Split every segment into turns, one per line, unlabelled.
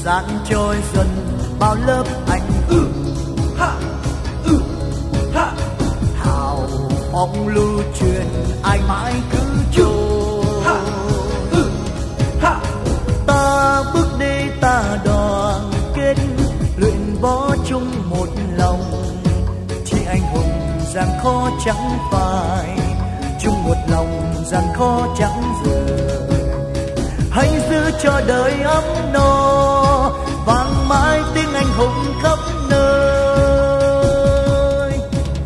gian trôi dần bao lớp anh hào phóng lưu truyền ai mãi cứ trôi. Ta bước đi ta đoàn kết luyện võ chung một lòng, chỉ anh hùng gian khó chẳng phải, chung một lòng gian khó chẳng rời. Hãy giữ cho đời ấm no vang mãi tiếng anh hùng khắp nơi.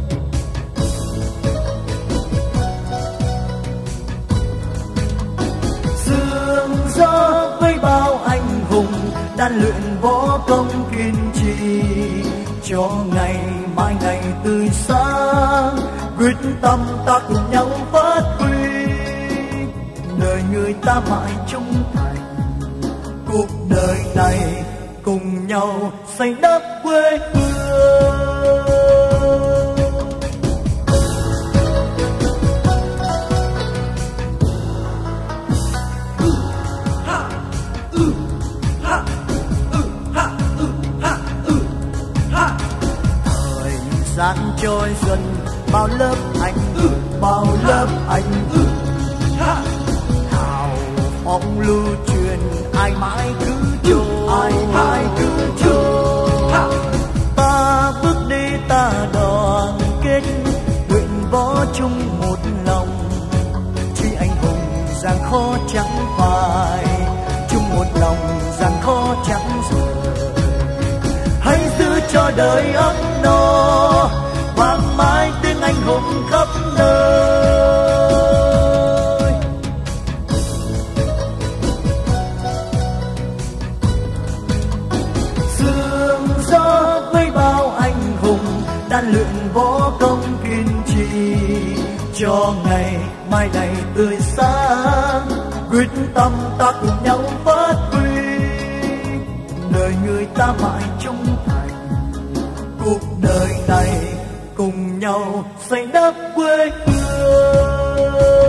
Sương gió với bao anh hùng đan luyện võ công kiên trì, cho ngày mai ngày tươi sáng quyết tâm ta cùng nhau phát huy. Đời người ta mãi trung thành, cuộc đời này cùng nhau xây đắp quê hương. Thời gian trôi dần bao lớp anh bao lớp anh phong lưu truyền ai mãi cứ trôi, ai mãi cứ trôi. Ta bước đi ta đoàn kết luyện võ chung một lòng, chỉ anh hùng gian khó chẳng phải, chung một lòng gian khó chẳng rời. Hãy giữ cho đời ấm no vang mãi tiếng anh hùng khắp nơi. Đan luyện võ công kiên trì, cho ngày mai này tươi sáng quyết tâm ta cùng nhau phát huy. Đời người ta mãi trung thành, cuộc đời này cùng nhau xây đắp quê hương.